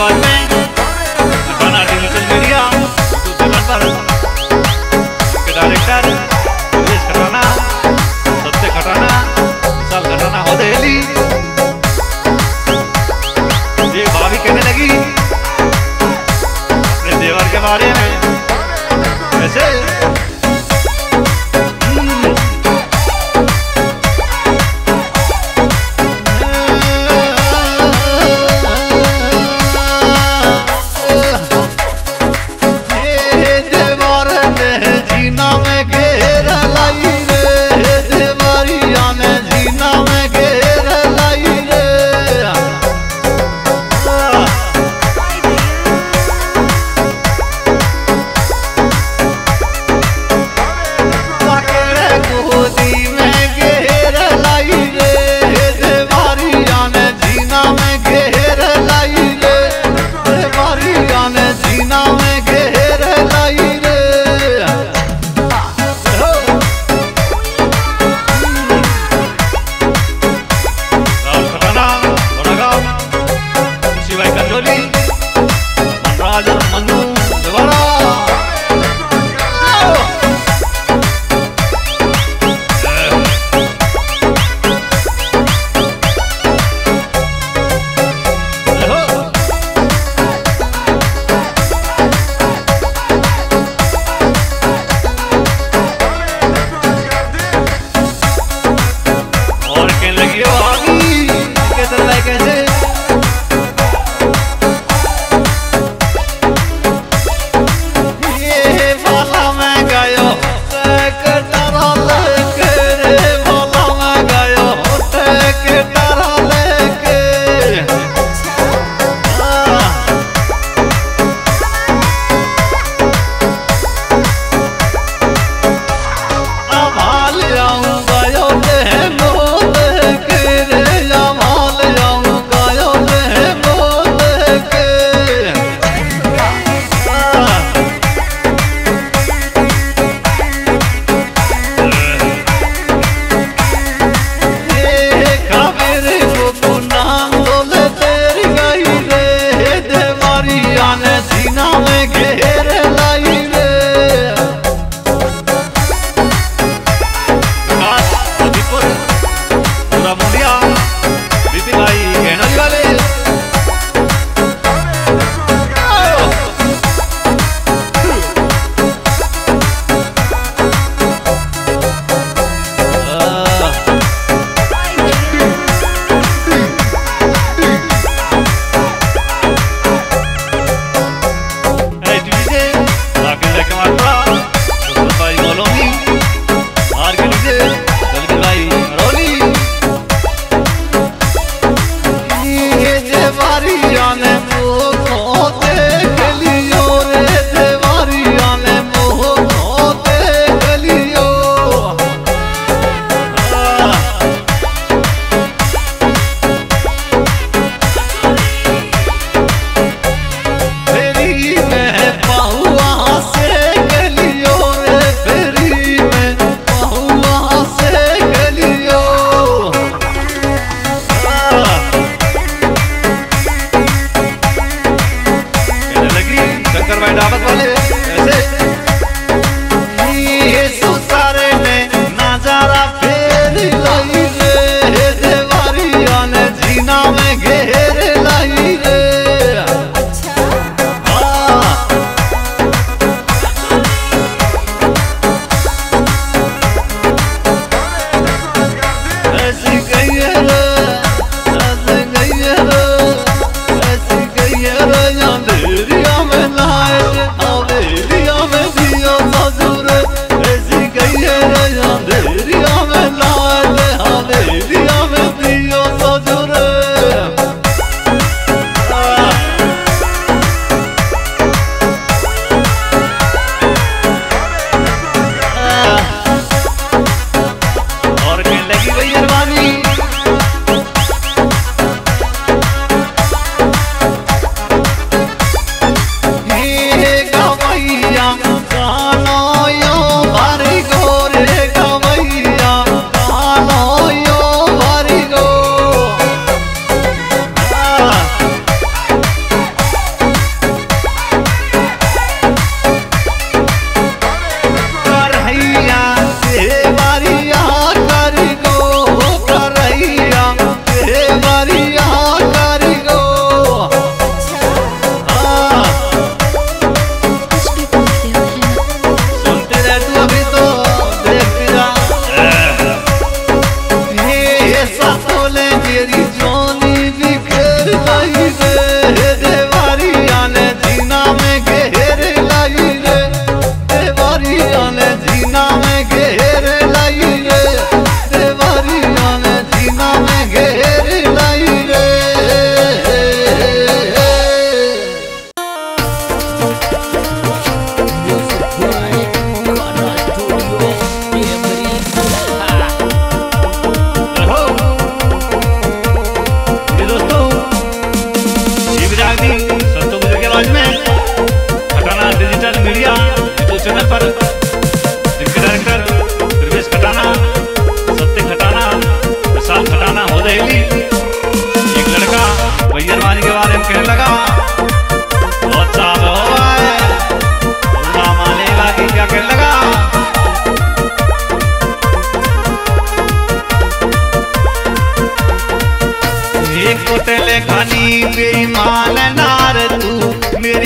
आवाज में Khatana digital media YouTube channel पर के डायरेक्टर सुरेश खटाना, सत्य खटाना, विशाल खटाना हो दिल्ली। एक भाभी कहने लगी अपने देवर के बारे में कैसे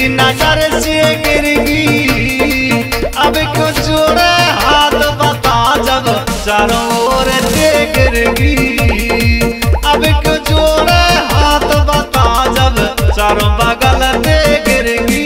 मेरी नजर से गिरगी। अब क्यों जोड़े हाथ बता जब चारों ओर से गिरगी। अब क्यों जोड़े हाथ बता जब चारों बगल से गिरगी।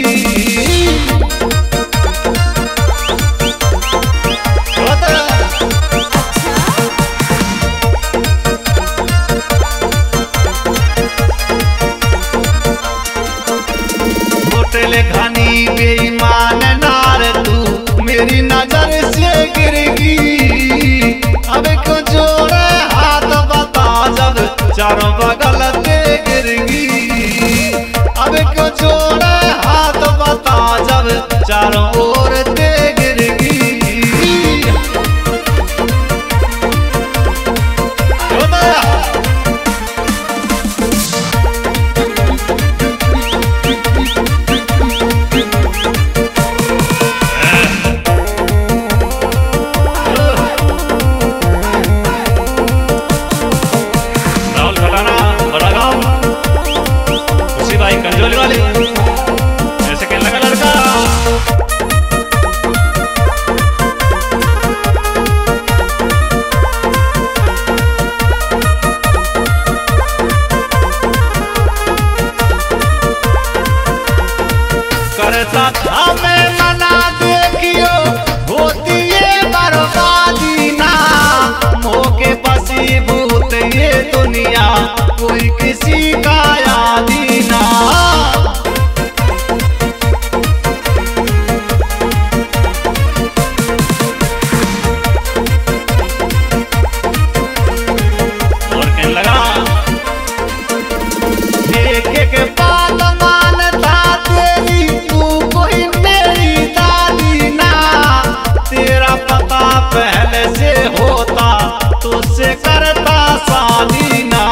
होटल घनी बेईमान नार तू मेरी नजर से गिरगी। अब क्यों जोड़े हाथ बता जब चारों बगल से गिरगी। अब क्यों जोड़े हाथ बता जब चारों ओर से गिरगी। ऐसे कहने लगा लड़का। करता था मैं मना देखियो होती ये बर्बादी ना। मोके बसी भूत ये दुनिया कोई किसी का यादी ना। और कहने लगा देखे के बाद मानता तेरी तू कोई मेरी दादी ना। तेरा पता पहले से होता तुझसे करता शादी ना।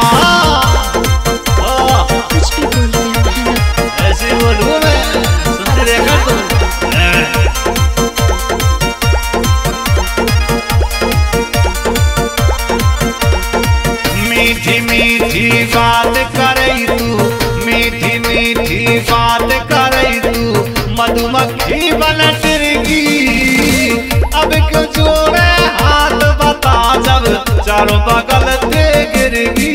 ऐसे बोलूं मैं सुनते देखा तू। मीठी मीठी बात करे तू मीठी मीठी बात करे तू मधुमक्खी बन फिरगी। अब क्यों जोड़े हाथ बता जब चारों बगल से गिरगी।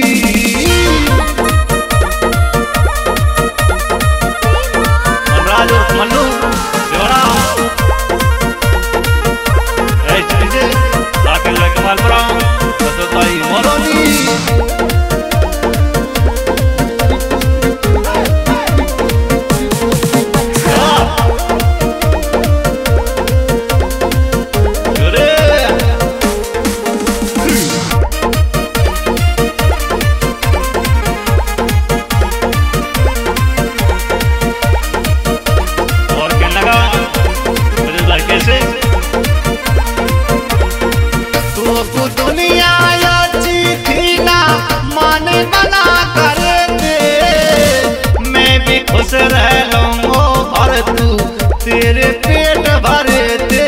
राजू मल्लू देवड़ा चीजे राकेश भाई कमालपुरा भाई मोदी। दुनिया अच्छी थी ना माने मना करे दे। मैं भी खुश रह लूंगा और तू तेरे पेट भरे दे।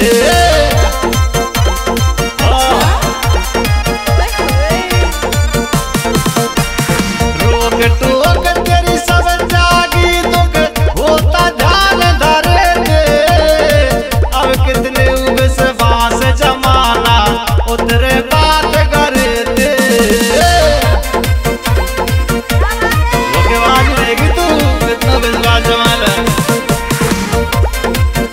रोक टोक तेरी सब जागी दुख होता ध्यान धरे दे। अब कितने विश्वास जमाना उतरे बात करे दे। वो के बाद रहेगी तू कितना विश्वास जमाना।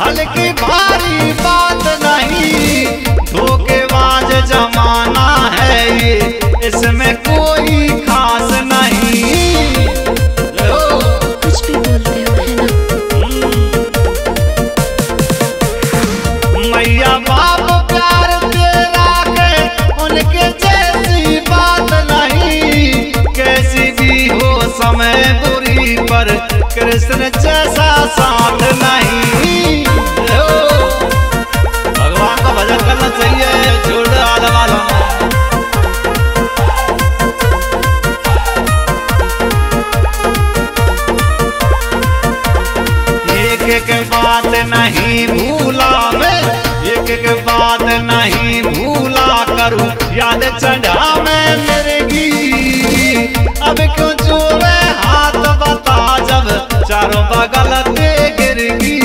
हल्की भारी बात नहीं, धोखेबाज जमाना है ये, इसमें कोई खास नहीं। कुछ भी बोलते हो है ना। मैया बाप प्यार तेरा के उनके जैसी बात नहीं, कैसी भी हो समय बुरी पर कृष्ण जैसा साथ नहीं। भगवान का भजन करना चाहिए, छोड़ दे आला वाला। एक एक बात नहीं भूला मैं, एक एक बात नहीं भूला करूं, याद चढ़ा मैं मेरे गी। अब क्यों जोड़े हाथ बता जब चारों बगल ते गिरगी।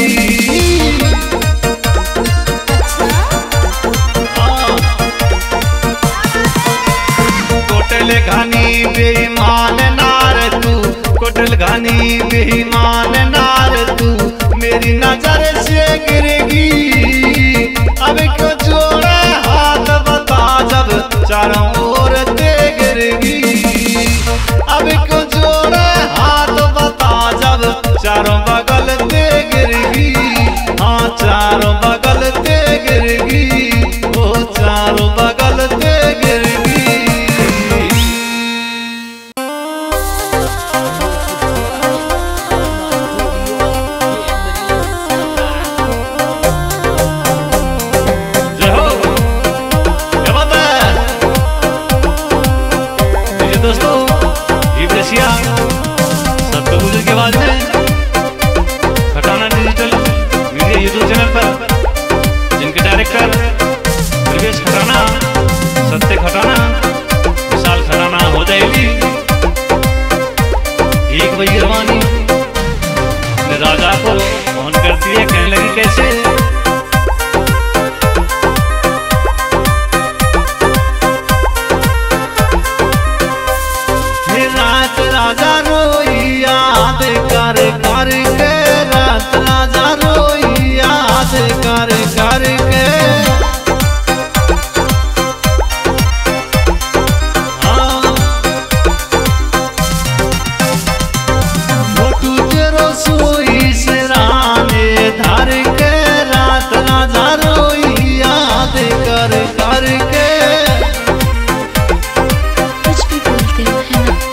कोटल घनी बेईमान नार तू, कोटल घनी बेईमान नार तू, मेरी नजर से गिरेगी। अब क्यों जोड़े हाथ बता जब चारों ओर ते गिरेगी। अब क्यों जोड़े हाथ बता जब चारों बगल ते गिरेगी। हाँ चारों बगल ते गिरेगी, वो चारों बगल ते गिरेगी। दोस्तों ये रसिया सबको गुजर के बाद में Khatana digital media YouTube channel पर जिनके डायरेक्टर प्रवेश खटाना, सत्य खटाना, विशाल खटाना हो जाएगी। एक भैरवानी राजा को फोन करती है, कहने लगी कैसे राजा रोई याद कर कर के, रात राजा रोई याद कर कर के। मोटू तेरो सोई सिराने धर के, रात राजा रोई याद कर कर के। कुछ भी बोलते हो है ना।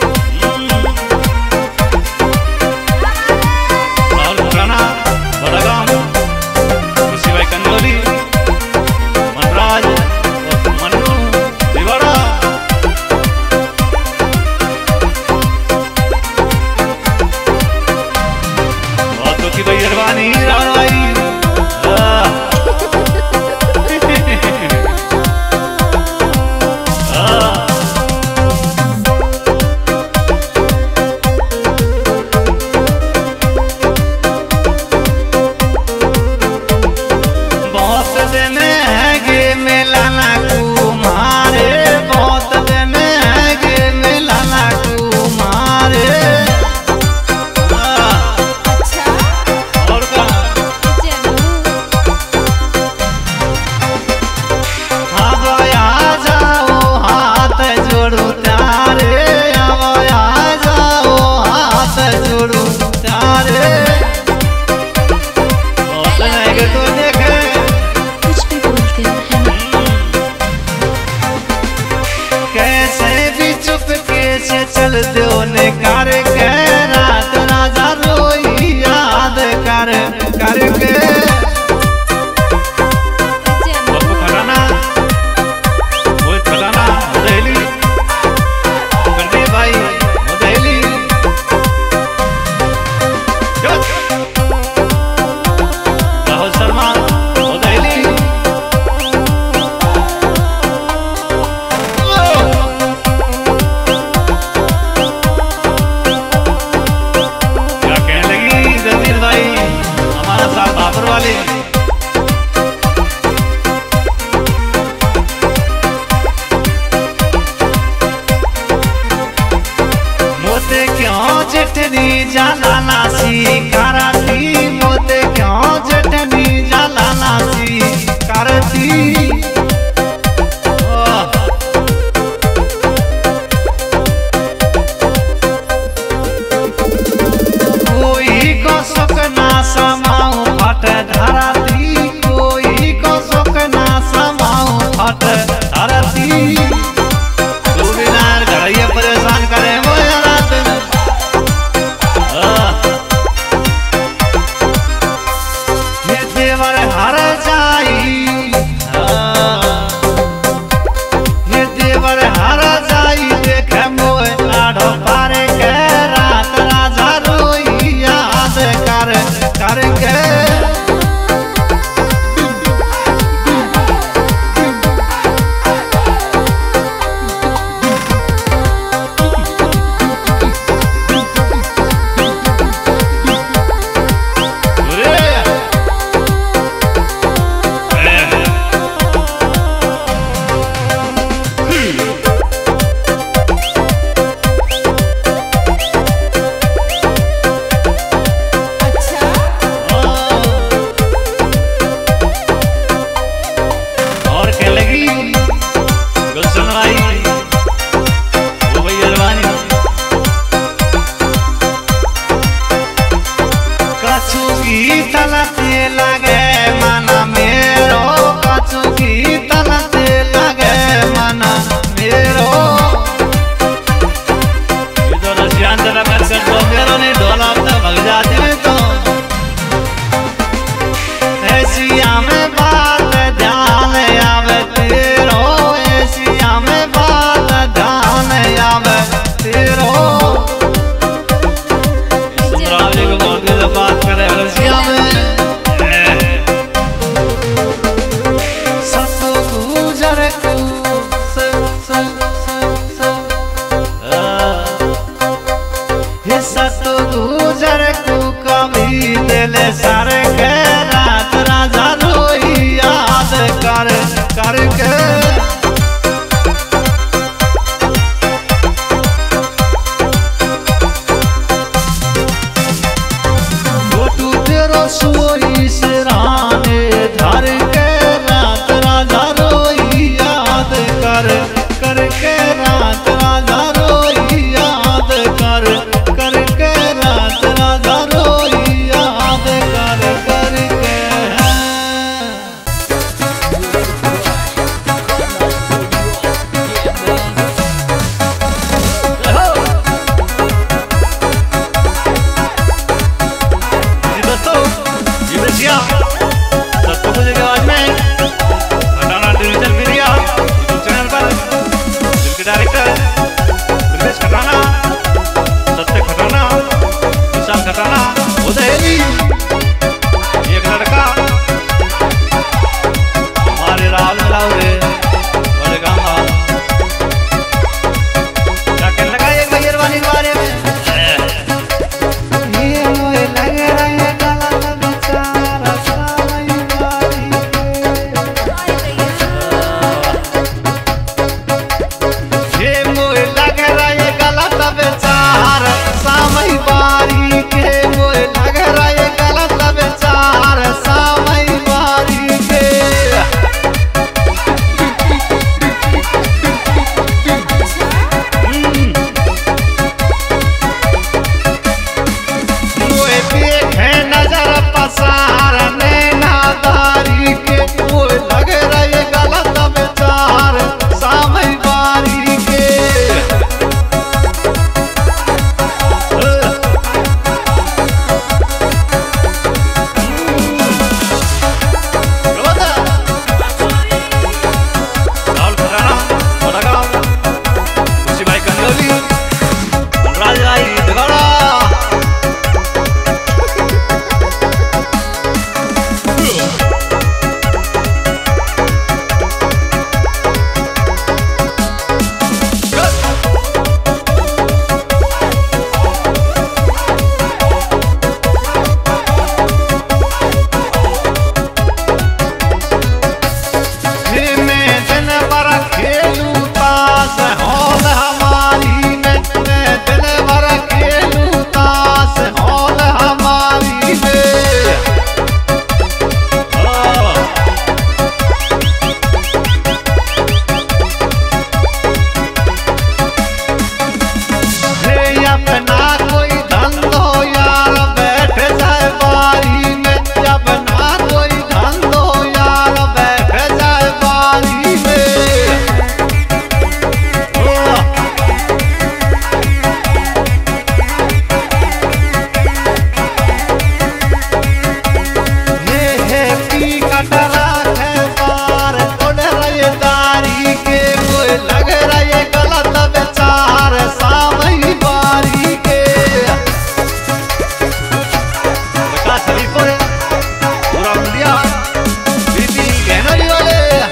जेठनी जाना नासी कराती मोते क्यों जेठनी नासी करती कोई को सुकना समाऊ फट धरती कोई को सुकना समाऊ फट धरती तू बिना घड़िया परेशान करे वो रात ये देवर हर जाई ये देवर हर जाई देखे मोए आढ़ो पारे के रात राजा रोई याद कर करके तलते लगे मना मेरो कचुकी तलते लगे मना मेरो इधर शांत रखकर तो मेरो ने ढोला तो भग जाती है तो ऐसिया में बात ध्यान आवे तेरो ऐसिया में बात ध्यान आवे तेरो सुंदराव जी को बहुत ही बात करे ऐसिया में सत गुजर को कभी दिल सर के रात राजा रोई याद कर करके फोटू तेरो सोई सिराने धर के रात राजा रोई याद कर करके रात राजा रोई याद कर करके रात राजा रोई याद कर अपना कोई धंधो यार बैठ जाए बारी में, अपना कोई धंधो यार बैठ जाए बारी में। हे पी कटरा है पार उड़ रहे दारी के, कोई लग रहे गलत विचार सामई बारी के। प्रकाश हरिपुर पूरा इंडिया बीती कहना वाले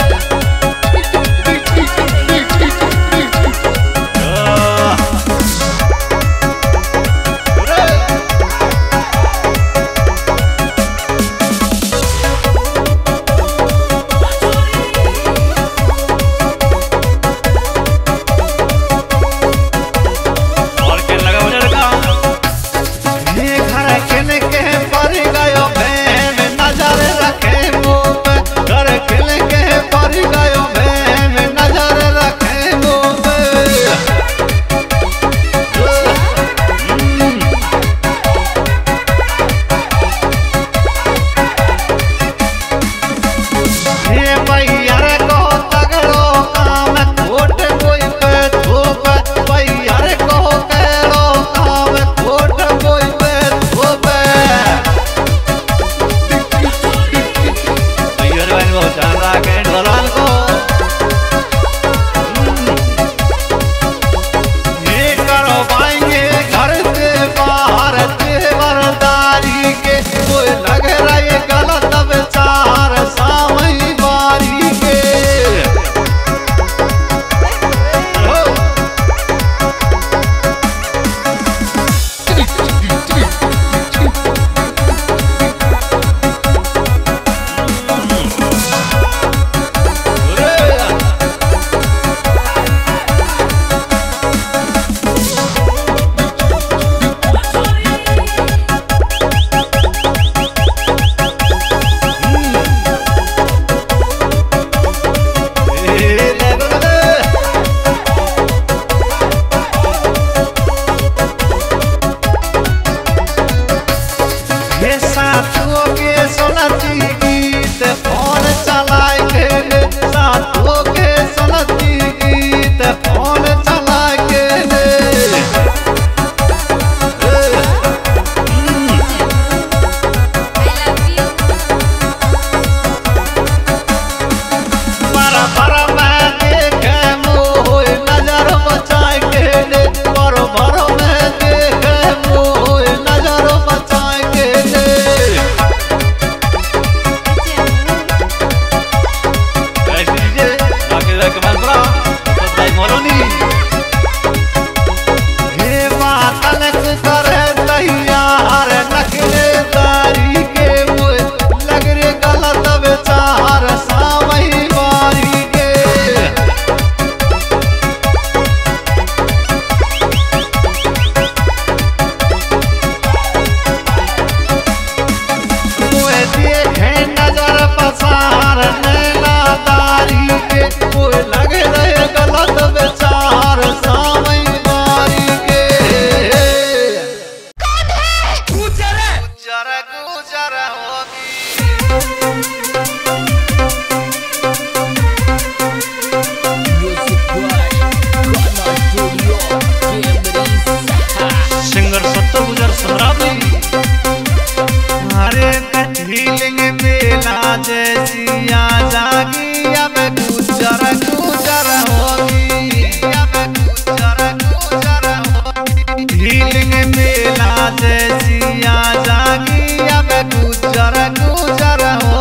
जैसिया जागी अब गुजर गुजर होगी, अब गुजर गुजर होगी। हीलिंग मेला जैसिया जागी अब गुजर गुजर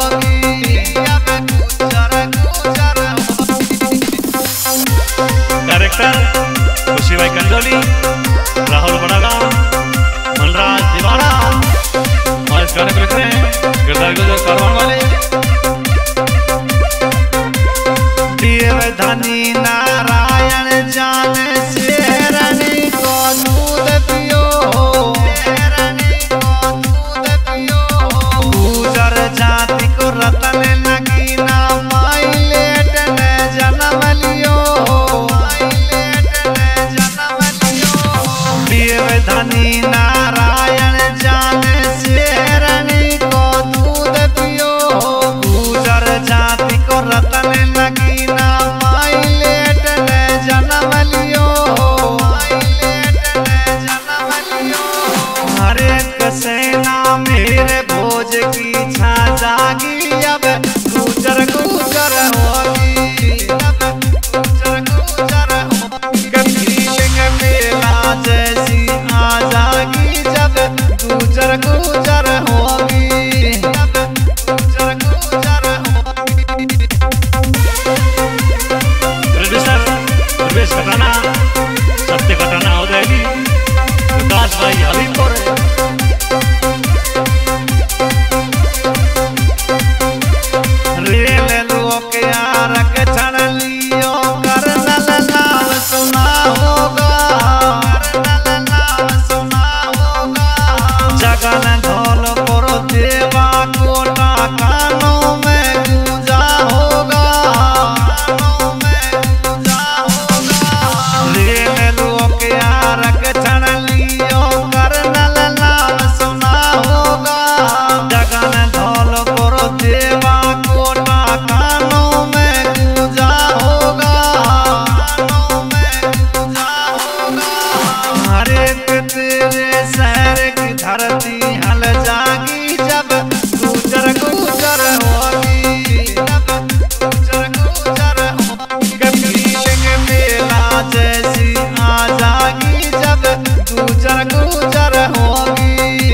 होगी, अब गुजर गुजर होगी। डायरेक्टर खुशी भाई कंजोली, राहुल बड़ागांव, मनराज दीवाना और इस गाने को लिख रहे हैं किरदार गुजर कारवान वाले। धनी नारायण जान शेरनी को दूध पियो, शेरनी धनी नारायण जाने शेरनी को दूध पियो गुजर जाति को रतन लगी ना पायलट ने जन्म लियो हर एक सेना मेरे भोज की छा जागी अब गुजर गुजर होगी फीलिंग मेला जैसी आ जागी जब गुजर गुजर होगी प्रोड्यूसर प्रवेश खटाना सत्य खटाना हो जाएगी विकास भाई हबीबपुर रेल लोक यार के छड़ लियो करनल नाम सुना होगा जगन धौलपुर देवा कोटा कानों में गूंजा होगा रेल लोक यार के छड़ लियो करनल नाम सुना होगा जगन धौलपुर देवा कोटा कानों में गूंजा होगा हर एक तेरे शहर की धरती हल जागी जब गुजर गुजर होगी फीलिंग मेला जैसी आ जागी जब गुजर गुजर होगी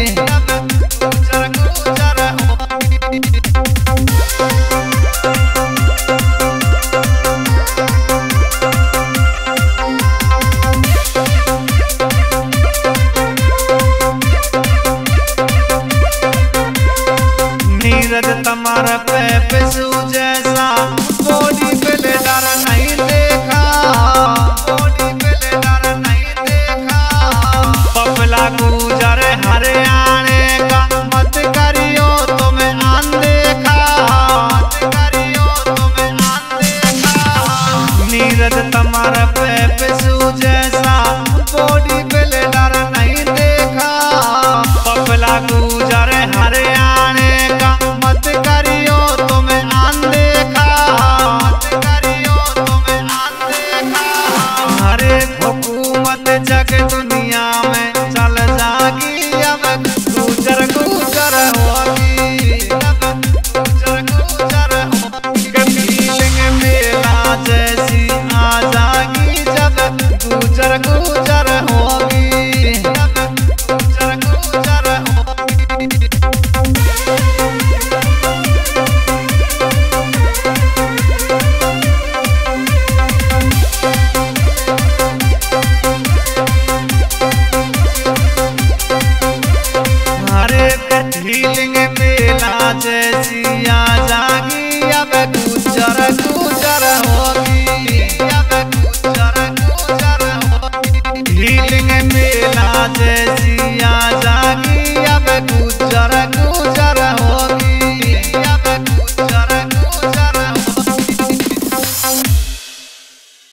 नीरज तुम्हारा पे पिसू जैसा बॉडी पे डर नहीं देखा बॉडी पे डर नहीं देखा पपला गुजर हरिया